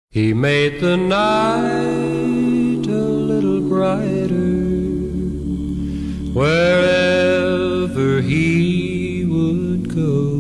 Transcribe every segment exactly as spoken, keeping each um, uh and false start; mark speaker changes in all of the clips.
Speaker 1: He made the night a little brighter wherever he would go.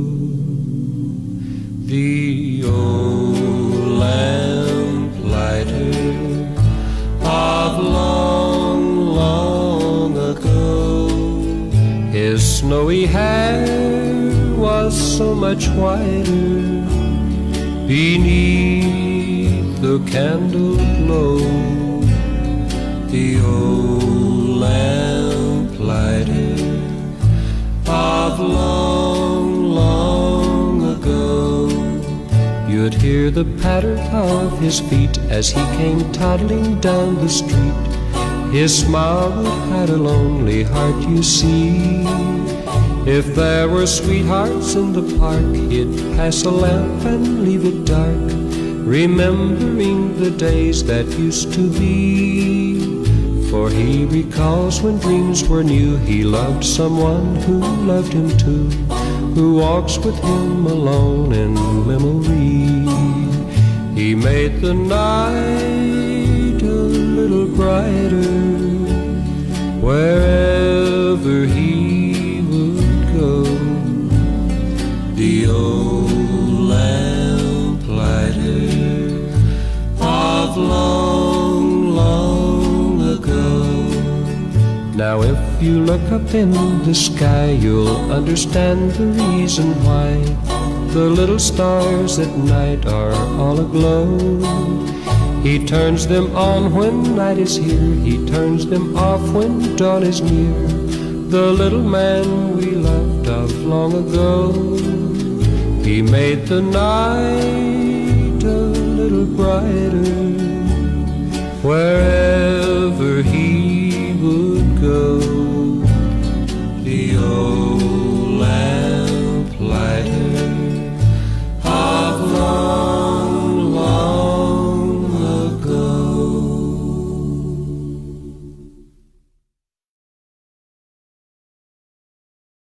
Speaker 1: The old lamplighter of long, long ago. His snowy hair was so much whiter beneath the candle glow. The old lamplighter of long, long ago. You'd hear the patter of his feet as he came toddling down the street. His smile would hide a lonely heart, you see. If there were sweethearts in the park, he'd pass a lamp and leave it dark, remembering the days that used to be. For he recalls when dreams were new, he loved someone who loved him too, who walks with him alone in memory. He made the night a little brighter wherever he would go. The old lamplighter of long, long ago. Now if you look up in the sky, you'll understand the reason why the little stars at night are all aglow. He turns them on when night is here, he turns them off when dawn is near. The little man we loved of long ago. He made the night a little brighter wherever